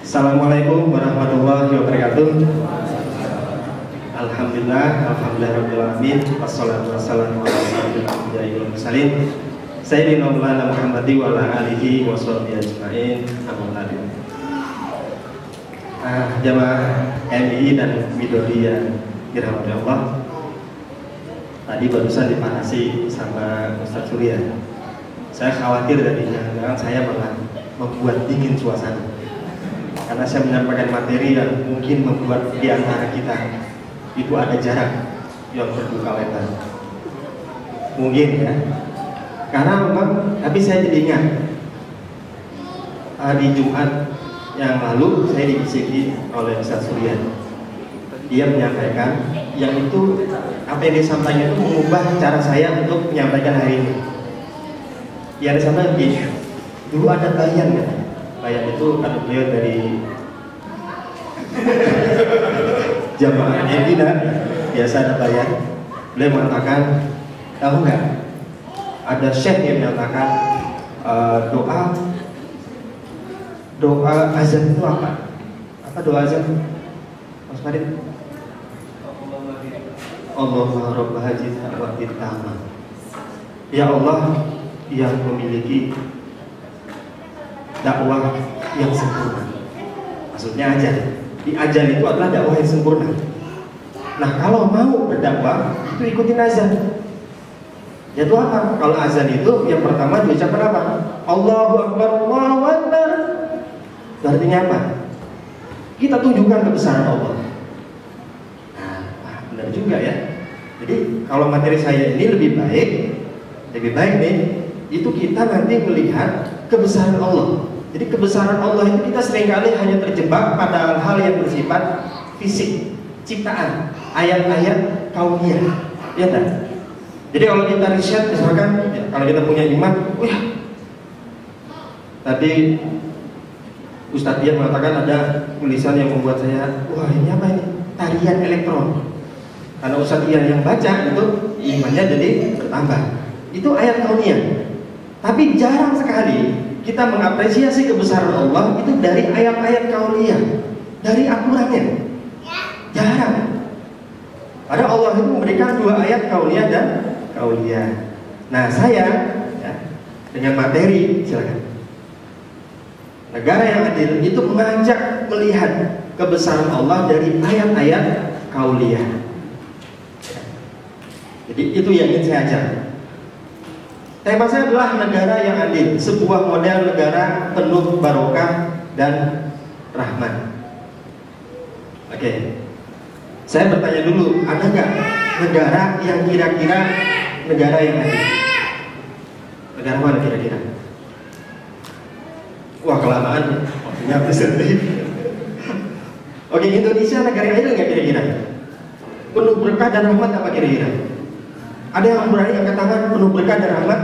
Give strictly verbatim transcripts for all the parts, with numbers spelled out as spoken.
Assalamualaikum warahmatullahi wabarakatuh. Alhamdulillah, alhamdulillahirabbil alamin. Wassalatu wassalamu ala asyrofil anbiya'i wal mursalin sayyidina Maulana Muhammadin wa ala alihi wa sahbihi ajmain. Amma ba'du. Ah, jamaah M I dan Midori yang dirahmati Allah. Tadi barusan dipanasi sama Ustaz Surya. Saya khawatir tadi jangan-jangan saya malah membuat dingin suasana. Karena saya menyampaikan materi yang mungkin membuat di antara kita itu ada jarak yang berduka lebar. Mungkin ya. Karena memang, tapi saya jadi ingat hari Jumat yang lalu saya dibisiki oleh Ustaz Surya. Dia menyampaikan yang itu apa yang disampaikan itu mengubah cara saya untuk menyampaikan hari ini. Yang disampaikan begini, dulu ada bayan ya. Bayan itu kata beliau dari jamaah Medina, biasa ada bayan. Beliau mengatakan, tahu nggak? Ada syekh yang menyatakan uh, doa doa azan itu apa? Apa doa azan? Mas Farid? Allahumma rabb hadhihi da'wati tammah. Ya Allah yang memiliki dakwah yang sempurna. Maksudnya azan. Di azan itu adalah dakwah yang sempurna. Nah, kalau mau berdakwah itu ikutin azan. Yaitu apa? Kalau azan itu yang pertama diucapkan apa? Allahu Akbar, Allahu Akbar. Itu artinya apa? Kita tunjukkan kebesaran Allah. Nah, benar juga ya. Jadi kalau materi saya ini lebih baik, lebih baik nih, itu kita nanti melihat kebesaran Allah. Jadi kebesaran Allah itu kita seringkali hanya terjebak pada hal-hal yang bersifat fisik, ciptaan, ayat-ayat kauniyah, ya kan? Jadi kalau kita riset misalkan, ya, kalau kita punya iman, oh ya, tadi Ustadz dia mengatakan ada tulisan yang membuat saya, wah ini apa ini? Tarian elektron. Karena Ustadz Ian yang baca itu imannya jadi bertambah. Itu ayat kauniyah. Tapi jarang sekali kita mengapresiasi kebesaran Allah itu dari ayat-ayat kauniyah, dari Al-Qur'annya. Jarang. Padahal Allah itu memberikan dua ayat kauniyah dan kauniyah. Nah, saya ya, dengan materi silakan. Negara yang adil itu mengajak melihat kebesaran Allah dari ayat-ayat kauniyah. Jadi itu yang ingin saya ajar. Tema saya adalah negara yang adil, sebuah model negara penuh barokah dan rahmat. Oke, saya bertanya dulu, ada nggak negara yang kira-kira negara yang adil? Negara mana kira-kira? Wah kelamaan, waktunya habis nanti. Oke, Indonesia negara yang adil nggak kira-kira? Penuh berkah dan rahmat apa kira-kira? Ada yang berani angkat tangan penuh berkah dan rahmat?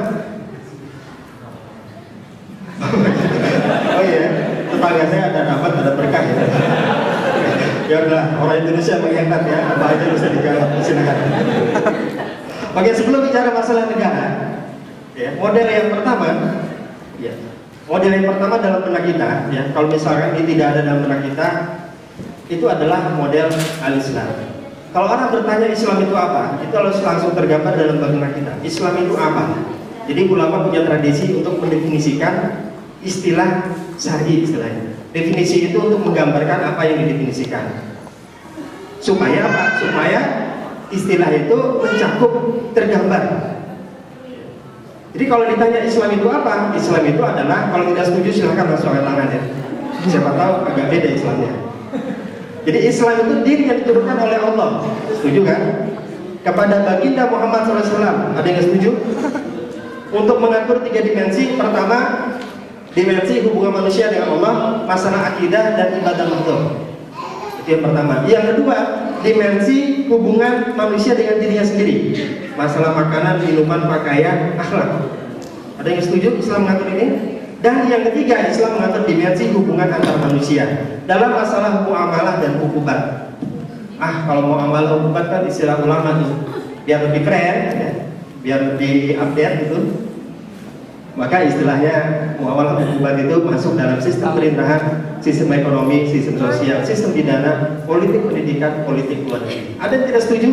Oh iya, tetangga saya ada rahmat, ada berkah ya. Ya udah, orang Indonesia menghemat ya, apa aja bisa dijawab, silakan. Oke, sebelum bicara masalah negara, ya, model yang pertama, ya, model yang pertama dalam benak kita, ya, kalau misalkan ini tidak ada dalam benak kita, itu adalah model al-Islam. Kalau orang bertanya Islam itu apa, itu harus langsung tergambar dalam benak kita. Islam itu apa? Jadi ulama punya tradisi untuk mendefinisikan istilah syar'i istilahnya. Definisi itu untuk menggambarkan apa yang didefinisikan. Supaya apa? Supaya istilah itu mencakup tergambar. Jadi kalau ditanya Islam itu apa? Islam itu adalah, kalau tidak setuju silahkan langsung angkat tangan ya. Siapa tahu agak beda Islamnya. Jadi Islam itu diri yang diturunkan oleh Allah. Setuju kan? Kepada baginda Muhammad shallallahu alaihi wasallam. Ada yang setuju? Untuk mengatur tiga dimensi. Pertama, dimensi hubungan manusia dengan Allah, masalah akidah dan ibadah makhluk. Itu yang pertama. Yang kedua, dimensi hubungan manusia dengan dirinya sendiri, masalah makanan, minuman, pakaian, akhlak. Ada yang setuju Islam mengatur ini? Dan yang ketiga, Islam mengatur dimensi hubungan antar manusia dalam masalah muamalah dan hukuman. Ah, kalau muamalah hukuman kan istilah ulama tuh, biar lebih keren, ya, biar lebih update gitu. Maka istilahnya muamalah hukumat itu masuk dalam sistem pemerintahan, sistem ekonomi, sistem sosial, sistem pidana, politik pendidikan, politik luar negeri. Ada yang tidak setuju?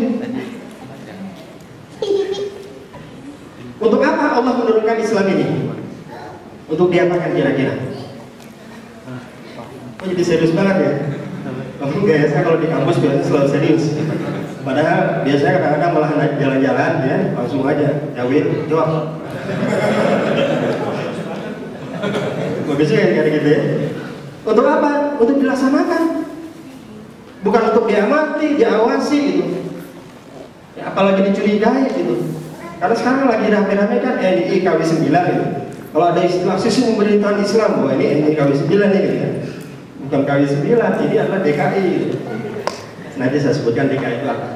Untuk apa Allah menurunkan Islam ini? Untuk diapakan kira-kira? Oh jadi serius banget ya? Oh enggak ya, saya kalau di kampus biasanya selalu serius. Padahal biasanya kadang-kadang malah jalan-jalan ya, langsung aja jawil, jawab. Bagusnya kayak gitu ya. Untuk apa? Untuk dilaksanakan. Bukan untuk diamati, diawasi gitu. Ya, apalagi dicurigai gitu. Karena sekarang lagi rame-rame kan N I K W sembilan gitu. Kalau ada istilah sisi pemerintahan Islam, wah ini N I K W sembilan ini gitu ya. Bukan K W sembilan, ini adalah D K I gitu. Nanti saya sebutkan D K I itu apa.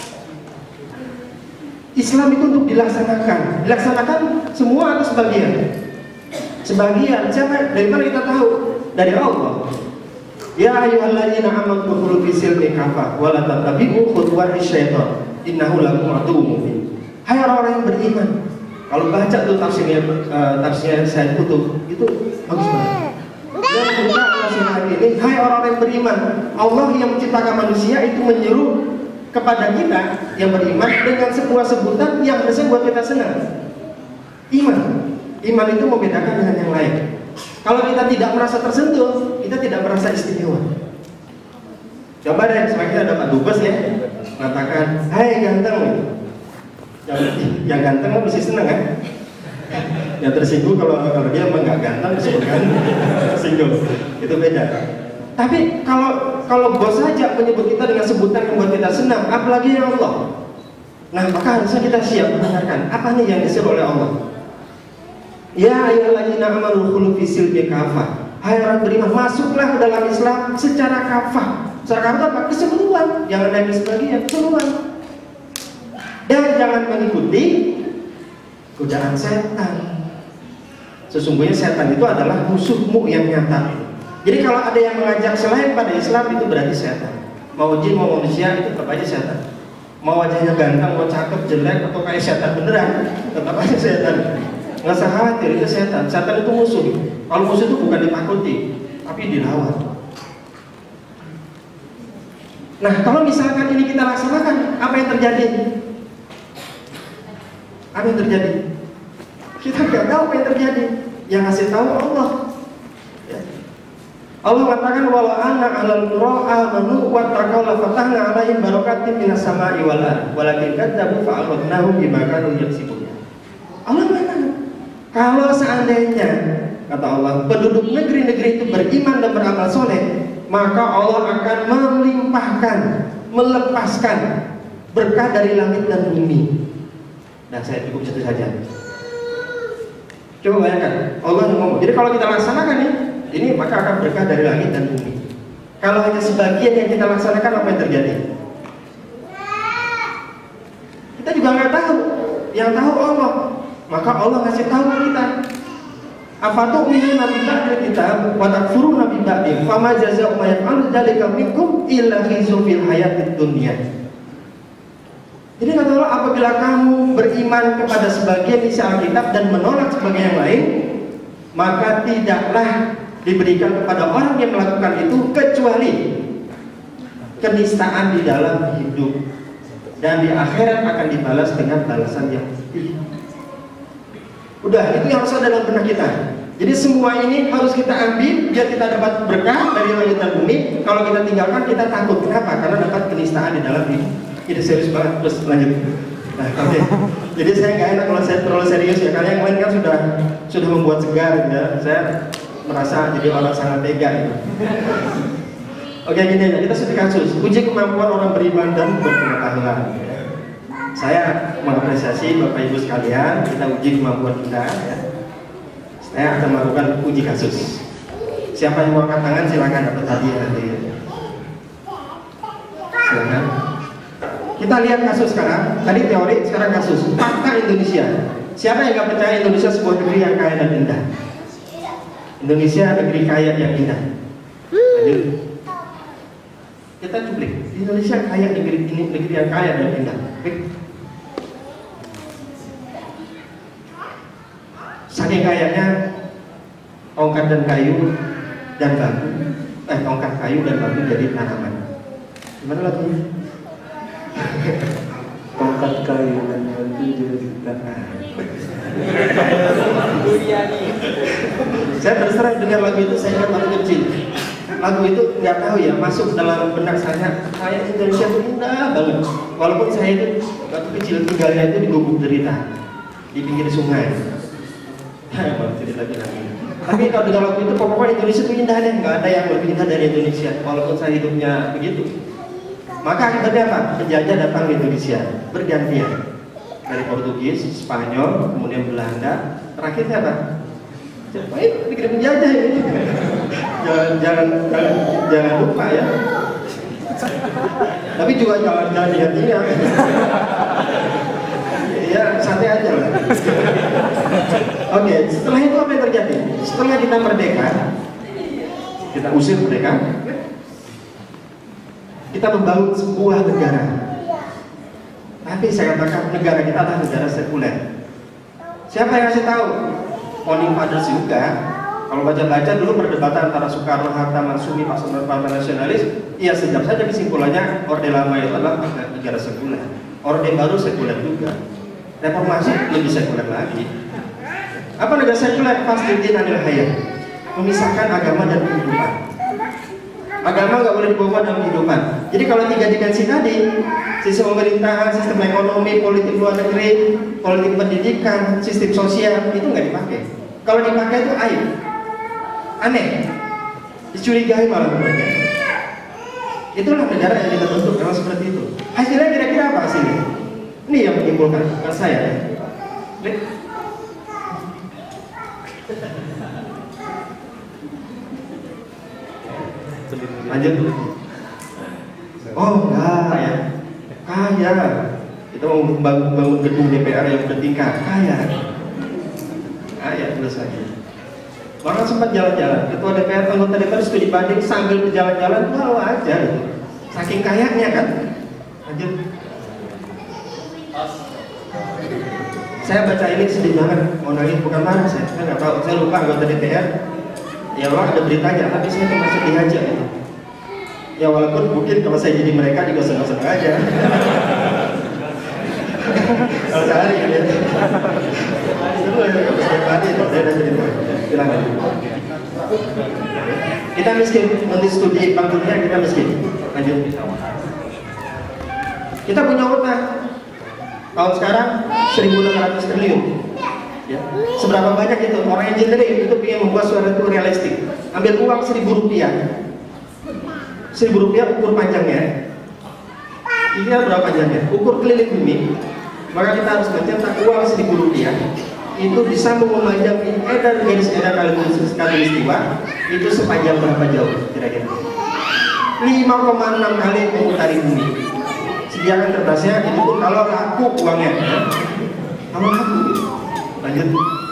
Islam itu untuk dilaksanakan. Dilaksanakan semua atau sebagian? Sebagian. Siapa? Dari mana kita tahu? Dari Allah. Ya ayyuhalladzina amanu dkhulu fis silmi kafah wa la tattabi'u khutuwati syaitan innahu lakum aduwwun mubin. Hai orang-orang yang beriman. Kalau baca tuh tafsirnya uh, tafsirnya saya tutup itu bagus banget. Dan buka nasihat ini, hai orang-orang yang beriman, Allah yang menciptakan manusia itu menyuruh kepada kita yang beriman dengan sebuah sebutan yang harusnya buat kita senang. Iman. Iman itu membedakan dengan yang lain. Kalau kita tidak merasa tersentuh, kita tidak merasa istimewa. Coba deh, semakin ada Pak Dubes ya, mengatakan, hai ganteng. Yang, yang ganteng mesti senang kan? Yang tersinggung kalau kalau dia emang nggak ganteng disebutkan tersinggung. Itu beda. Tapi kalau kalau bos saja menyebut kita dengan sebutan yang buat kita senang, apalagi ya Allah. Nah maka harusnya kita siap mendengarkan apa nih yang disuruh oleh Allah. Ya ayyuhalladzina amanu dkhulu fis silmi kafah. Hai orang beriman, masuklah ke dalam Islam secara kafah. Secara kafah apa? Keseluruhan. Jangan ada sebagian, keseluruhan. Dan jangan mengikuti godaan setan. Sesungguhnya setan itu adalah musuhmu yang nyata. Jadi kalau ada yang mengajak selain pada Islam itu berarti setan. Mau jin mau manusia itu tetap aja setan. Mau wajahnya ganteng, mau cakep, jelek atau kayak setan beneran, tetap aja setan. Nggak usah khawatir, itu setan. Setan itu musuh. Kalau musuh itu bukan ditakuti, tapi dilawan. Nah kalau misalkan ini kita laksanakan, apa yang terjadi? Apa yang terjadi? Kita nggak tahu apa yang terjadi. Yang ngasih tahu Allah. Ya. Allah mengatakan walau anna ahlal qura amanu wattaqaw la fatahna 'alaihim barakatin minas sama'i wal ardh walakin kadzabu fa akhadnahum bima kanu yaksibun. Allah mengatakan kalau seandainya kata Allah penduduk negeri-negeri itu beriman dan beramal soleh, maka Allah akan melimpahkan, melepaskan berkah dari langit dan bumi. Nah saya cukup situ saja. Coba bayangkan, Allah yang ngomong. Jadi kalau kita laksanakan nih, ini maka akan berkah dari langit dan bumi. Kalau hanya sebagian yang kita laksanakan, apa yang terjadi? Kita juga nggak tahu. Yang tahu Allah. Maka Allah ngasih tahu kita. Afatu'minuna bi ba'dil kitab wa takfuruna bi ba'dih. Fama jazaa'u man yaf'alu dzalika minkum illa khizyun fil hayatid dunya. Jadi kata Allah, apabila kamu beriman kepada sebagian isi Alkitab dan menolak sebagian yang lain, maka tidaklah diberikan kepada orang yang melakukan itu kecuali kenistaan di dalam hidup, dan di akhirat akan dibalas dengan balasan yang tinggi. Udah, itu yang harus ada dalam benak kita. Jadi semua ini harus kita ambil biar kita dapat berkah dari langit dan bumi. Kalau kita tinggalkan, kita takut. Kenapa? Karena dapat kenistaan di dalam hidup. Ini serius banget, terus lanjut. Nah, oke. Okay. Jadi saya nggak enak kalau saya terlalu serius ya. Karena yang lain kan sudah sudah membuat segar ya. Saya merasa jadi orang sangat tega ya. Oke, okay, gini aja. Kita studi kasus. Uji kemampuan orang beriman dan berpengetahuan. Saya mengapresiasi Bapak Ibu sekalian. Kita uji kemampuan kita. Ya. Saya akan melakukan uji kasus. Siapa yang mau angkat tangan silakan dapat hadiah nanti. Silakan. Kita lihat kasus sekarang. Tadi teori, sekarang kasus. Fakta Indonesia. Siapa yang nggak percaya Indonesia sebuah negeri yang kaya dan indah? Indonesia negeri kaya yang indah. Lanjut. Kita cuplik. Indonesia kaya negeri ini negeri yang kaya dan indah. saking kayaknya tongkat dan kayu dan batu, eh tongkat kayu dan batu jadi tanaman. Gimana lagunya? Tongkat kayu dan batu jadi tanaman. Saya terserah dengar lagu itu, saya ingat waktu kecil. Lagu itu nggak tahu ya, masuk dalam benak saya. Kayak Indonesia itu indah banget. Walaupun saya itu waktu kecil tinggalnya itu di Gubuk Derita, di pinggir sungai. Emang cerita lagi. Tapi kalau dengar lagu itu, pokoknya Indonesia itu indah deh. Nggak ada yang lebih indah dari Indonesia. Walaupun saya hidupnya begitu. Maka akhirnya apa? Penjajah datang ke Indonesia bergantian. Dari Portugis, Spanyol, kemudian Belanda, terakhirnya apa? Baik, bikin penjajah ini. Jangan, jangan, jangan, jangan lupa ya. Tapi juga jangan jangan diingat-ingat. Ya santai aja lah. Oke, setelah itu apa yang terjadi? Setelah kita merdeka, kita usir mereka, kita membangun sebuah negara. Tapi saya katakan negara kita adalah negara sekuler. Siapa yang kasih tahu? Founding Fathers juga. Kalau baca-baca dulu perdebatan antara Soekarno, Hatta, Marsudi, Pak Soekarno nasionalis, iya sejak saja kesimpulannya Orde Lama itu adalah negara sekuler. Orde Baru sekuler juga. Reformasi lebih sekuler lagi. Apa negara sekuler? Fasdidin anil hayat, memisahkan agama dan kehidupan. Agama nggak boleh dibawa dalam kehidupan. Jadi kalau tiga dimensi tadi, sistem pemerintahan, sistem ekonomi, politik luar negeri, politik pendidikan, sistem sosial itu nggak dipakai. Kalau dipakai itu aib, aneh, dicurigai malah mereka. Itulah negara yang kita bentuk memang seperti itu. Hasilnya kira-kira apa hasilnya? Ini yang menimbulkan bukan saya. Ya. Lanjut dulu. Oh enggak ya, kaya. Kita mau bangun, bangun gedung D P R yang bertingkat, kaya. Kaya terus lagi. Orang sempat jalan-jalan, ketua D P R, anggota D P R itu dibanding sambil berjalan-jalan, wow aja. Saking kayaknya kan. Lanjut. Saya baca ini sedih banget, mau nangis bukan marah saya, saya nggak tahu, saya lupa anggota D P R. Ya Allah ada beritanya, tapi saya cuma sedih aja gitu. Ya walaupun mungkin kalau saya jadi mereka juga senang-senang aja. Kalau sehari kan ya. Itu hari itu saya jadi bilang kita miskin, nanti studi Bank Dunia kita miskin. Lanjut. Kita punya utang tahun sekarang seribu enam ratus triliun. Ya. Seberapa banyak itu orang engineering itu ingin membuat suara itu realistik. Ambil uang seribu rupiah, seribu rupiah ukur panjangnya. Ini berapa panjangnya? Ukur keliling bumi. Maka kita harus mencetak uang seribu rupiah itu disambung memanjang edar garis edar katulistiwa itu sepanjang berapa jauh kira-kira? lima koma enam kali mengutari bumi. Sediakan kertasnya, itu pun kalau laku uangnya. Ya. Kalau laku. Lanjut.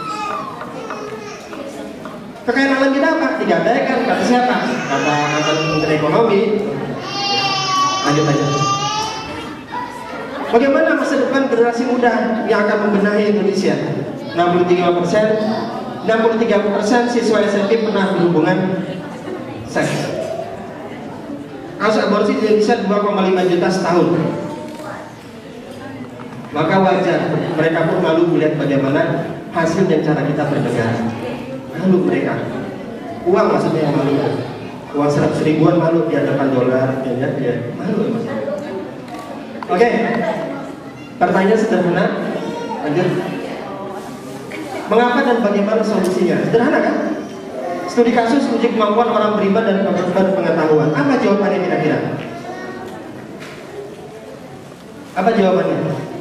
Kekayaan alam kita apa? Digadaikan, kata siapa? Kata mantan Menteri Ekonomi. Lanjut aja. Bagaimana masa depan generasi muda yang akan membenahi Indonesia? enam puluh tiga persen, enam puluh tiga persen siswa S M P pernah berhubungan seks. Kasus aborsi di Indonesia dua koma lima juta setahun. Maka wajar mereka pun malu melihat bagaimana hasil dan cara kita bernegara. Malu mereka. Uang maksudnya yang malu. Uang seratus ribuan malu di hadapan dolar, ya, ya. Malu ya mas. Oke. Pertanyaan sederhana. Lanjut. Mengapa dan bagaimana solusinya? Sederhana kan? Studi kasus uji kemampuan orang beriman dan berpengetahuan. Apa jawabannya kira-kira? Apa jawabannya?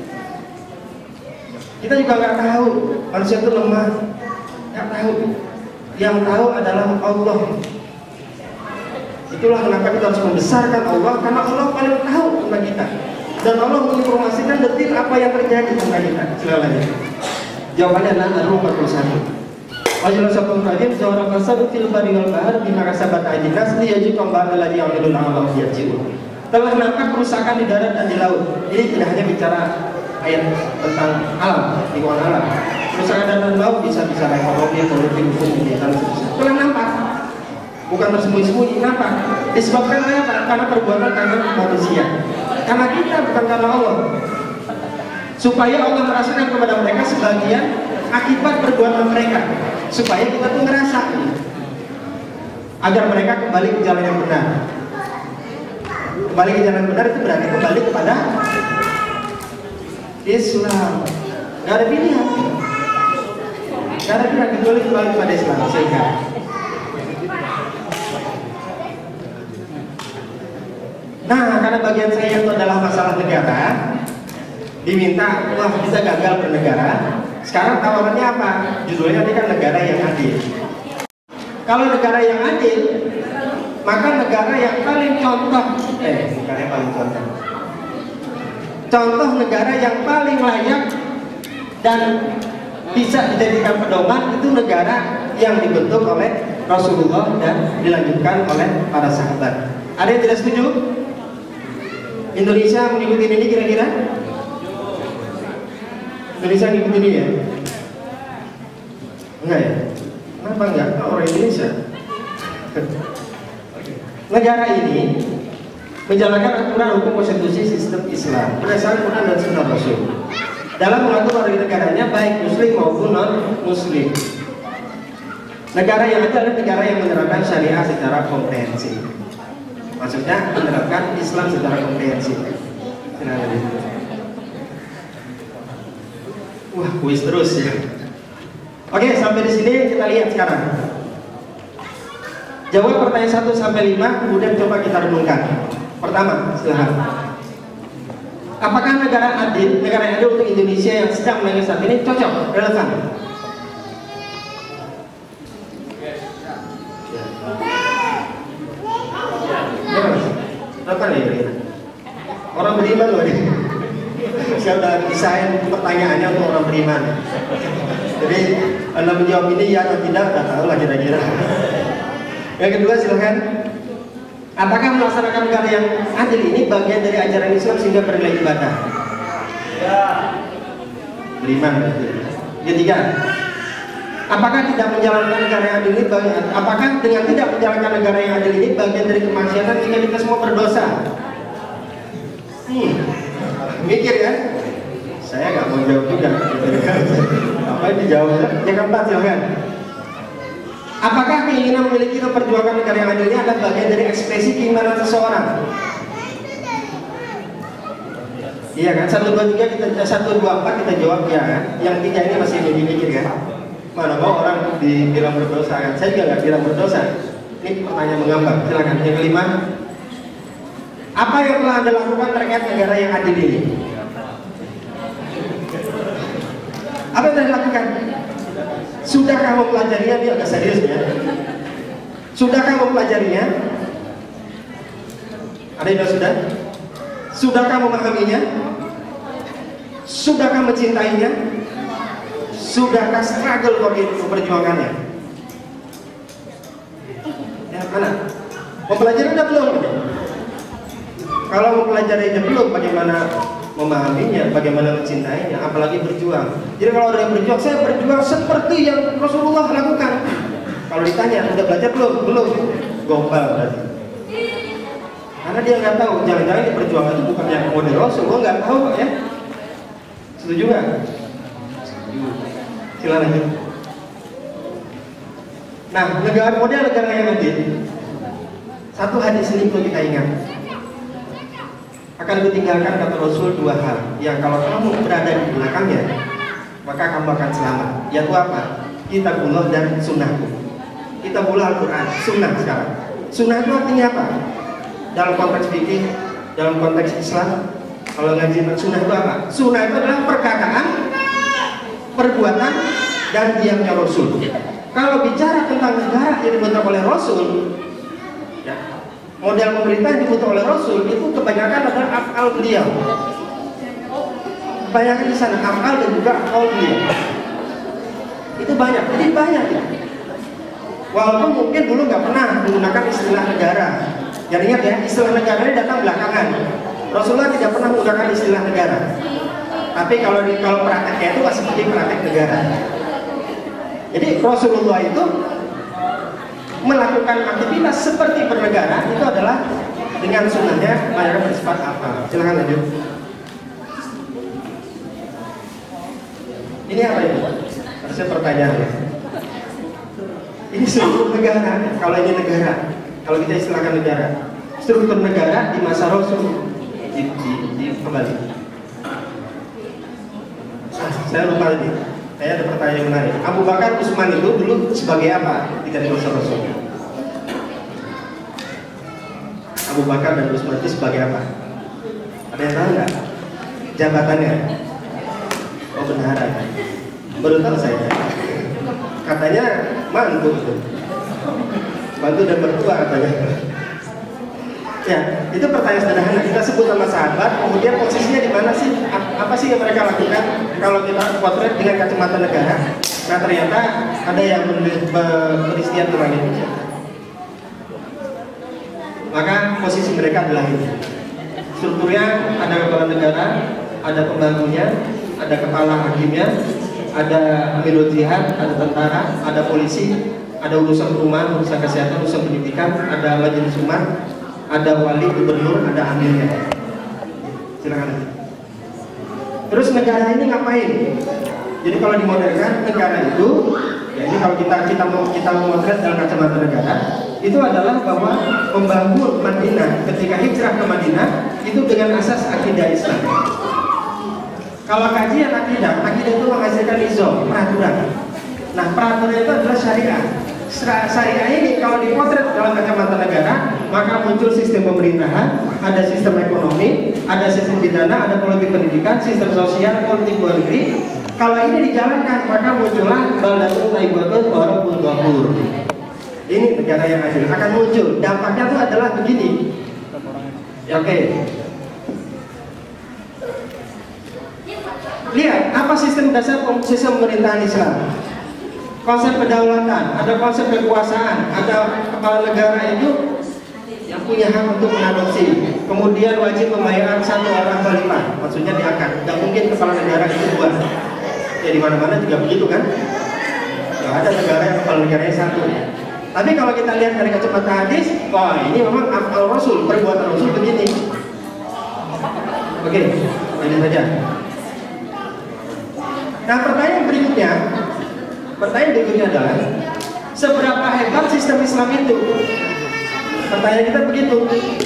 Kita juga nggak tahu. Manusia itu lemah. Nggak tahu. Yang tahu adalah Allah. Itulah kenapa kita harus membesarkan Allah, karena Allah paling tahu tentang kita. Dan Allah menginformasikan detil apa yang terjadi tentang kita. Silakan. Jawabannya adalah An-Nur empat puluh satu. Wajib sabun rajim seorang kasab fil bari wal bahr bima kasabat aydin nas liyajidum ba'da alladhi ya'maluna Allah yarji'un. Telah nampak kerusakan di darat dan di laut. Ini tidak hanya bicara ayat tentang alam, lingkungan alam, Perusahaan dan laut bisa bicara ekonomi, politik, hukum, kegiatan, telah nampak. Bukan tersembunyi-sembunyi, nampak. Disebabkan oleh apa? Karena perbuatan tangan manusia. Karena kita, bukan karena Allah. Supaya Allah merasakan kepada mereka sebagian akibat perbuatan mereka. Supaya kita tuh ngerasa, agar mereka kembali ke jalan yang benar. Kembali ke jalan yang benar itu berarti kembali kepada Islam. Gak ada pilihan. Gak ada pilihan kecuali kembali kepada Islam. Sehingga nah, karena bagian saya itu adalah masalah negara, diminta, wah kita gagal bernegara. Sekarang tawarannya apa? Judulnya ini kan negara yang adil. Kalau negara yang adil, maka negara yang paling contoh, eh, negara yang paling contoh, contoh negara yang paling layak dan bisa dijadikan pedoman itu negara yang dibentuk oleh Rasulullah dan dilanjutkan oleh para sahabat. Ada yang tidak setuju? Indonesia mengikuti ini kira-kira? Indonesia mengikuti ini ya? Enggak ya? Kenapa enggak? Orang Indonesia. Negara ini menjalankan aturan hukum konstitusi sistem Islam berdasarkan Quran dan Sunnah Rasul dalam mengatur warga negaranya baik Muslim maupun non Muslim. Negara yang ada adalah negara yang menerapkan syariah secara komprehensif. Maksudnya menerapkan Islam secara komprehensif. Wah, kuis terus ya. Oke, sampai di sini kita lihat sekarang. Jawab pertanyaan satu sampai lima, kemudian coba kita renungkan. Pertama, silahkan. Apakah negara adil, negara yang adil untuk Indonesia yang sedang menangis saat ini cocok, relevan? Apa nih kira-kira? Orang beriman loh ini. Saya udah desain pertanyaannya untuk orang beriman. Jadi Anda menjawab ini ya atau tidak, udah tahu lah kira-kira. Yang kedua silahkan. Apakah melaksanakan negara yang adil ini bagian dari ajaran Islam sehingga bernilai ibadah? Ya. Beriman. Ketiga, apakah tidak menjalankan negara yang adil ini bagian, apakah dengan tidak menjalankan negara yang adil ini bagian dari kemaksiatan jika kita semua berdosa? Hmm, mikir ya. Saya nggak mau jawab juga. Apa yang dijawabnya? Yang keempat silahkan. Apakah keinginan memiliki atau perjuangan negara yang adil ini adalah bagian dari ekspresi keimanan seseorang? Iya kan? Satu dua tiga kita satu dua empat kita jawab ya kan? Yang tiga ini masih mikir kan? Mana mau orang dibilang berdosa kan? Saya juga nggak bilang berdosa. Ini pertanyaan mengambang. Silakan. Yang kelima, apa yang telah Anda lakukan terkait negara yang adil ini? Apa yang telah dilakukan? Sudahkah mempelajarinya? Dia agak serius ya. Sudahkah mempelajarinya? Ada yang sudah? Sudahkah memahaminya? Sudahkah mencintainya? Sudahkah struggle for it, perjuangannya? Ya, mana? Mempelajari udah belum? Kalau mempelajarinya belum, bagaimana memahaminya, bagaimana mencintainya, apalagi berjuang. Jadi kalau ada yang berjuang, saya berjuang seperti yang Rasulullah lakukan. Kalau ditanya, udah belajar belum? Belum. Gombal berarti. Karena dia nggak tahu, jangan-jangan di perjuangan itu bukan yang model Rasul, gua nggak tahu ya. Setuju nggak? Silakan lanjut. Nah, negara model negara yang adil. Satu hadis ini perlu kita ingat. Akan ditinggalkan kata Rasul dua hal yang kalau kamu berada di belakangnya maka kamu akan selamat. Yaitu apa? Kitabullah dan sunnahku. Kitabullah Al-Quran, sunnah sekarang. Sunnah itu artinya apa? Dalam konteks fikih, dalam konteks Islam, kalau ngaji sunnah itu apa? Sunnah itu adalah perkataan, perbuatan, dan diamnya Rasul. Kalau bicara tentang negara yang dibentuk oleh Rasul, ya, model pemerintah yang dibentuk oleh Rasul itu kebanyakan adalah afal beliau. Kebanyakan di sana afal dan juga afal beliau. Itu banyak, jadi banyak ya. Walaupun mungkin dulu nggak pernah menggunakan istilah negara. Jangan ingat ya, istilah negara ini datang belakangan. Rasulullah tidak pernah menggunakan istilah negara. Tapi kalau di, kalau prakteknya itu masih seperti praktek negara. Jadi Rasulullah itu melakukan aktivitas seperti bernegara itu adalah dengan sunnahnya mayoritas bersifat apa? Silahkan lanjut. Ini apa ini? Harusnya pertanyaan. Ini struktur negara. Kalau ini negara, kalau kita istilahkan negara, struktur negara di masa Rasul di, di, di kembali. Nah, saya lupa tadi. Saya ada pertanyaan yang menarik. Abu Bakar Utsman itu dulu sebagai apa di masa Rasul? Abu Bakar dan Utsman itu sebagai apa? Ada yang tahu nggak? Jabatannya? Oh, bendahara. Baru tahu saya. Katanya mantu itu. Mantu dan mertua katanya. Ya, itu pertanyaan sederhana. Kita sebut nama sahabat, kemudian posisinya di mana sih? Apa sih yang mereka lakukan? Kalau kita potret dengan kacamata negara, nah ternyata ada yang beristiad dengan Indonesia. Maka posisi mereka adalah ini. Strukturnya ada kepala negara, ada pembantunya, ada kepala hakimnya, ada amirul jihad, ada tentara, ada polisi, ada urusan perumahan, urusan kesehatan, urusan pendidikan, ada majelis umat, ada wali, gubernur, ada amirnya. Silakan. Terus negara ini ngapain? Jadi kalau dimodernkan negara itu, ya ini kalau kita kita mau kita memotret dalam kacamata negara, itu adalah bahwa membangun Madinah ketika hijrah ke Madinah itu dengan asas akidah Islam. Kalau kajian akidah, akidah itu menghasilkan nizam, peraturan. Nah, peraturan itu adalah syariah. Syariah ini kalau dipotret dalam kacamata negara, maka muncul sistem pemerintahan, ada sistem ekonomi, ada sistem pidana, ada politik pendidikan, sistem sosial, politik luar negeri. Kalau ini dijalankan, maka muncullah baldatun thayyibatun wa rabbun ghafur. Ini negara yang adil akan muncul. Dampaknya itu adalah begini. Ya, oke. Okay. Lihat apa sistem dasar sistem pemerintahan Islam. Konsep kedaulatan, ada konsep kekuasaan, ada kepala negara itu yang punya hak untuk mengadopsi. Kemudian wajib membayar satu orang khalifah, maksudnya diangkat. Tidak mungkin kepala negara itu dua. Ya di mana-mana juga begitu kan? Tidak ada negara yang kepala negaranya satu. Tapi kalau kita lihat dari kacamata hadis, wah ini memang amal Rasul, perbuatan Rasul begini. Oke, ini saja. Nah pertanyaan berikutnya, pertanyaan berikutnya adalah seberapa hebat sistem Islam itu? Pertanyaan kita begitu.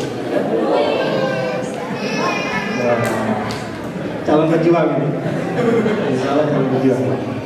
Calon pejuang ini. Salah calon pejuang.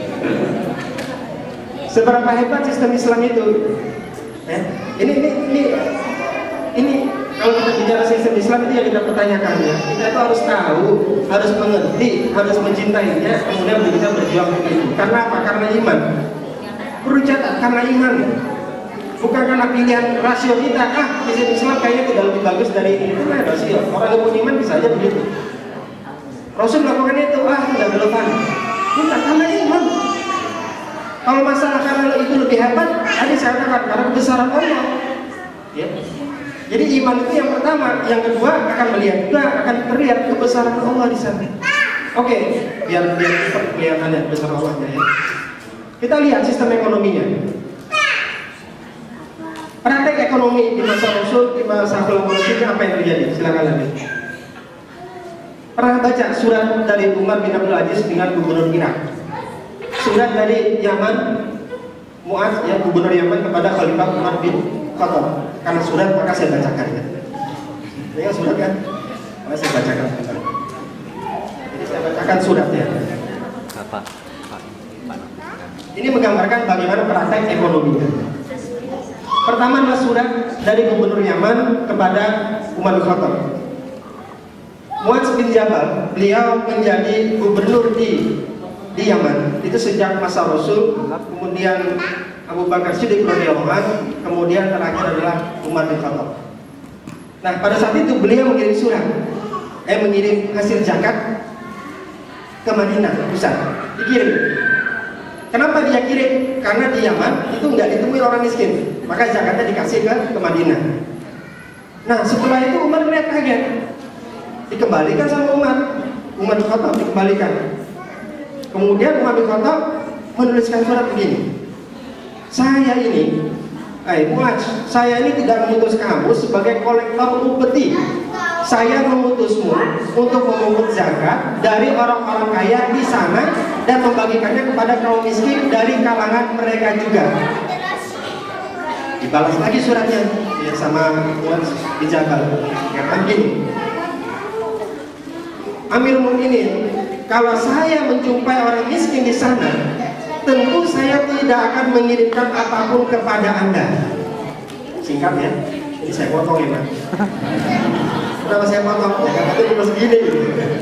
Seberapa hebat sistem Islam itu? Eh, ini ini ini ini kalau kita bicara sistem Islam itu yang kita pertanyakan ya. Kita itu harus tahu, harus mengerti, harus mencintainya, kemudian kita berjuang untuk itu. Karena apa? Karena iman. Berjalan karena iman. Bukan karena pilihan rasio kita. Ah, sistem Islam kayaknya tidak lebih bagus dari ini. Itu kan rasio. Orang yang punya iman bisa aja begitu. Rasul melakukan itu, ah tidak relevan. Bukan karena iman. Kalau masalah karena itu lebih hebat, tadi saya katakan karena kebesaran Allah. Ya. Jadi iman itu yang pertama, yang kedua akan melihat juga akan terlihat kebesaran Allah di sana. Oke, biar biar kelihatannya kebesaran Allahnya ya. Kita lihat sistem ekonominya. Praktek ekonomi di masa Rasul, di masa Rasul apa yang terjadi? Silakan lanjut. Pernah baca surat dari Umar bin Abdul Aziz dengan gubernur Irak? Surat dari Yaman, Mu'adz ya gubernur Yaman kepada Khalifah Umar bin Khattab. Karena surat maka saya bacakan ya. Ini kan surat kan? Maka saya bacakan. Jadi saya bacakan suratnya. Apa? Ini menggambarkan bagaimana praktek ekonominya. Pertama adalah surat dari gubernur Yaman kepada Umar bin Khattab. Mu'adz bin Jabal, beliau menjadi gubernur di di Yaman itu sejak masa Rasul, kemudian Abu Bakar Siddiq radhiyallahu anhu, kemudian terakhir adalah Umar bin Khattab. Nah pada saat itu beliau mengirim surat, eh mengirim hasil zakat ke Madinah pusat, dikirim. Kenapa dia kirim? Karena di Yaman itu nggak ditemui orang miskin, maka zakatnya dikasih ke ke Madinah. Nah setelah itu Umar melihat kaget, dikembalikan sama Umar. Umar bin Khattab dikembalikan. Kemudian Umar bin Khattab menuliskan surat begini, saya ini, eh Muaz, saya ini tidak mengutus kamu sebagai kolektor upeti. Saya mengutusmu untuk memungut zakat dari orang-orang kaya di sana dan membagikannya kepada kaum miskin dari kalangan mereka juga. Dibalas lagi suratnya ya, sama Muaz bin Jabal. Kata begini, Amirul Mukminin, kalau saya menjumpai orang miskin di sana, tentu saya tidak akan mengirimkan apapun kepada Anda. Singkat ya, ini saya potong ya Pak. Kenapa saya potong? Ya karena itu cuma segini gitu.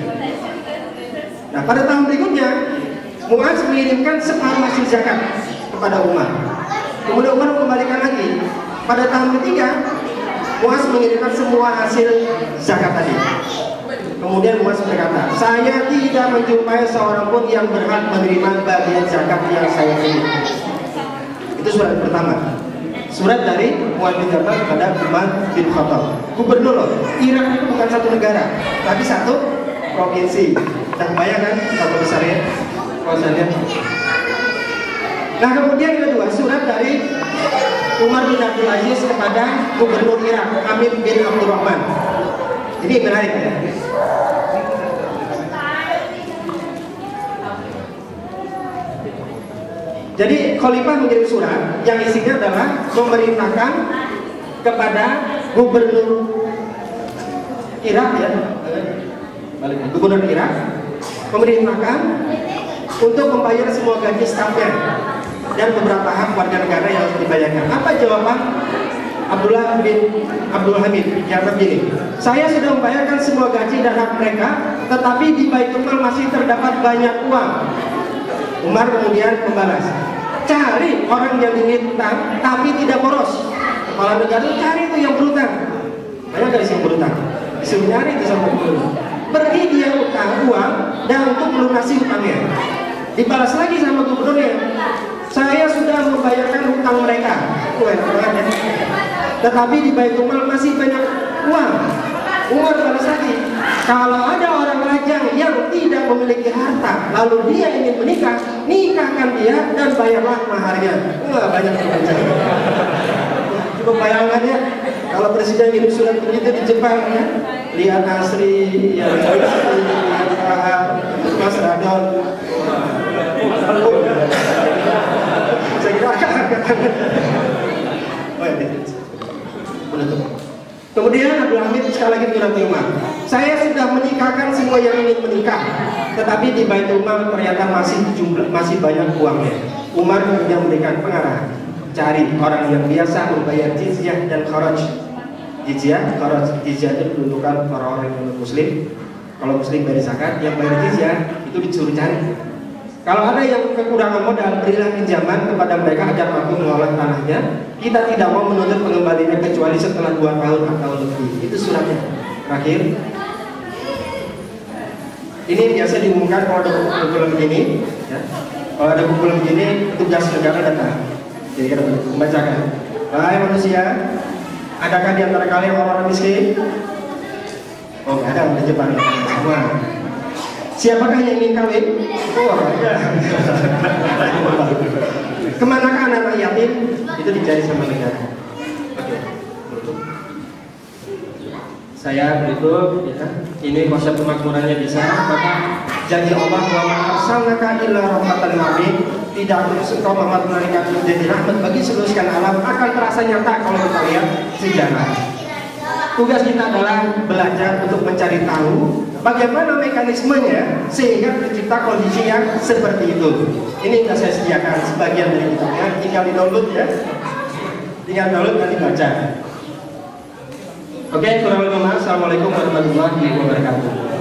Nah pada tahun berikutnya Muaz mengirimkan separuh hasil zakat kepada Umar. Kemudian Umar mengembalikan lagi. Pada tahun ketiga Muaz mengirimkan semua hasil zakat tadi. Kemudian Muaz berkata, saya tidak menjumpai seorang pun yang berhak menerima bagian zakat yang saya kirim. Itu surat pertama. Surat dari Muaz bin Jabal kepada Umar bin Khattab. Gubernur loh, Irak itu bukan satu negara, tapi satu provinsi. Dan bayangkan berapa besarnya kawasannya. Nah kemudian yang kedua, surat dari Umar bin Abdul Aziz kepada Gubernur Irak, Amir bin Abdurrahman. Ini menarik ya. Jadi Khalifah mengirim surat yang isinya adalah memerintahkan kepada Gubernur Irak ya, Gubernur Irak memerintahkan untuk membayar semua gaji stafnya dan beberapa hak warga negara yang harus dibayarkan. Apa jawaban Abdullah bin Abdul Hamid? Jawab begini, saya sudah membayarkan semua gaji dan hak mereka, tetapi di Baitul Mal masih terdapat banyak uang. Umar kemudian membalas, cari orang yang berhutang tapi tidak boros. Kepala negara itu cari itu yang berhutang. Banyak dari yang berhutang, disuruh nyari itu sama gubernur. Pergi dia utang uang dan untuk melunasi hutangnya. Dibalas lagi sama gubernurnya, saya sudah membayarkan hutang mereka. Wah, ya. Tetapi di Baitul Mal masih banyak uang. Umar balas lagi, kalau ada orang lajang yang tidak memiliki harta lalu dia ingin menikah, nikahkan dia dan bayarlah maharnya. Wah, banyak dibaca. Coba bayangannya kalau presiden kirim surat begitu di Jepang ya, lihat Asri, ya lihat Ahar, Mas Radon. Saya kira akan oh ya, menutup. Kemudian Abdul Hamid sekali lagi menyurati Umar, saya sudah menikahkan semua yang ingin menikah, tetapi di Baitul Mal ternyata masih jumlah masih banyak uangnya. Umar kemudian memberikan pengarahan, cari orang yang biasa membayar jizyah dan kharaj. Jizyah, kharaj, jizyah itu peruntukan orang-orang yang muslim. Kalau muslim bayar zakat, yang bayar jizyah itu disuruh cari. Kalau ada yang kekurangan modal, berilah pinjaman kepada mereka agar mampu mengolah tanahnya. Kita tidak mau menuntut pengembaliannya kecuali setelah dua tahun atau lebih. Itu suratnya. Terakhir, ini biasa diumumkan kalau ada kumpulan begini. Ya. Kalau ada kumpulan begini, tugas negara datang. Jadi kita membacakan. Hai manusia, adakah di antara kalian orang-orang miskin? Oh, nggak ada, udah Jepang semua. Siapakah yang ingin kawin? Oh, ada. Kemanakah anak yatim? Itu dicari sama negara. Oke, saya berikut ya. Ini konsep kemakmurannya bisa. Maka janji Allah bahwa arsalnaka illa rahmatan lil alamin, tidak terus engkau Muhammad melarikan menjadi rahmat bagi seluruh sekalian alam, akan terasa nyata kalau kita lihat sejarah. Tugas kita adalah belajar untuk mencari tahu bagaimana mekanismenya sehingga tercipta kondisi yang seperti itu. Ini yang saya sediakan sebagian dari kitabnya, tinggal di download ya, tinggal download dan dibaca. Oke, kurang lebih maaf. Assalamualaikum warahmatullahi wabarakatuh.